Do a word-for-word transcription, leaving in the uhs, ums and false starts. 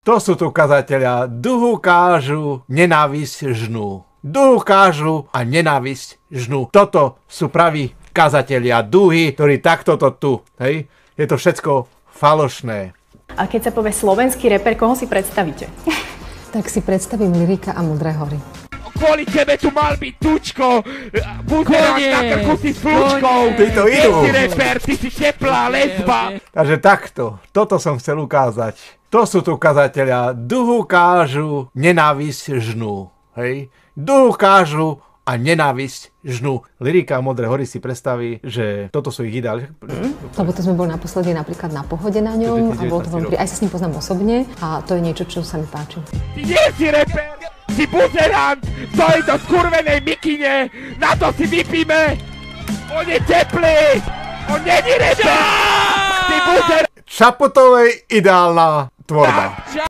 To sú tu kazatelia, duhu kážu, nenávisť žnú. Duhu kážu a nenávisť žnú. Toto sú praví kazatelia duhy, ktorí takto to tu, hej? Je to všetko falošné. A keď sa povie slovenský reper, koho si predstavíte? Tak si predstavím Lyrika a Modré hory. Kvôli tebe tu mal byť Tučko, buzerák na krku si s flúčkou. Ty to idú. Ty si reper, ty si teplá lesba. Takže takto, toto som chcel ukázať. To sú tu kazatelia, duhu kážu, nenávisť žnú. Hej? Duhu kážu a nenávisť žnú. Lyrika a Modré hory si predstaví, že toto sú ich ideály. Mm. Lebo to sme boli naposledy napríklad na Pohode na ňom a bol to veľmi, aj sa s ním poznám osobne a to je niečo, čo sa mi páči. Ty nie si reper, si buzerant, stojí do skurvenej mikine, na to si vypíme. On je teplý, on není reper, ty buzerant. Čaputovej ideálna tvorba.